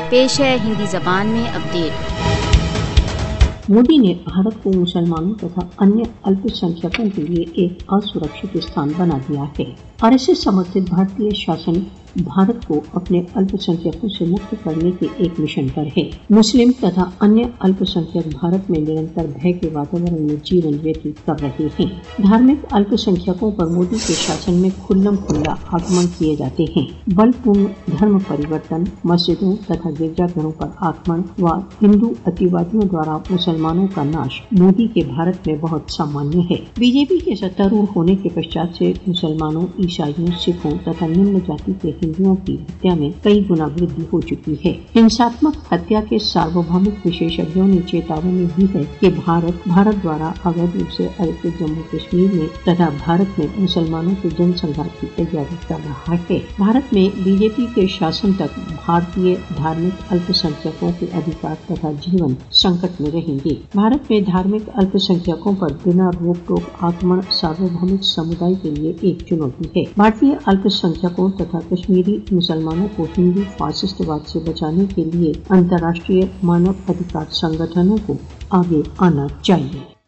पेश है हिंदी जबान में अपडेट। मोदी ने भारत को मुसलमानों तथा अन्य अल्पसंख्यकों के लिए एक असुरक्षित स्थान बना दिया है। आरएसएस समर्थित भारतीय शासन भारत को अपने अल्पसंख्यकों से मुक्त करने के एक मिशन पर है। मुस्लिम तथा अन्य अल्पसंख्यक भारत में निरंतर भय के वातावरण में जीवन व्यतीत कर रहे हैं। धार्मिक अल्पसंख्यकों पर मोदी के शासन में खुल्लम खुल्ला आक्रमण किए जाते हैं। बलपूर्ण धर्म परिवर्तन, मस्जिदों तथा गिरजाघरों पर आक्रमण व हिंदू अतिवादियों द्वारा मुसलमानों का नाश मोदी के भारत में बहुत सामान्य है। बीजेपी के सत्तारूढ़ होने के पश्चात से मुसलमानों, ईसाइयों, सिखों तथा निम्न जाति के हिंदुओं की हत्या में कई गुना वृद्धि हो चुकी है। हिंसात्मक हत्या के सार्वभौमिक विशेषज्ञों ने चेतावनी दी है कि भारत द्वारा अवैध रूप से अधिकृत जम्मू कश्मीर में तथा भारत में मुसलमानों के जनसंघात की तैयारी कर रहा है। भारत में बीजेपी के शासन तक भारतीय धार्मिक अल्पसंख्यकों के अधिकार तथा जीवन संकट में रहेंगे। भारत में धार्मिक अल्पसंख्यकों पर बिना रोक टोक आक्रमण सार्वभौमिक समुदाय के लिए एक चुनौती है। भारतीय अल्पसंख्यकों तथा कश्मीरी मुसलमानों को हिंदू फासिस्टवाद से बचाने के लिए अंतर्राष्ट्रीय मानव अधिकार संगठनों को आगे आना चाहिए।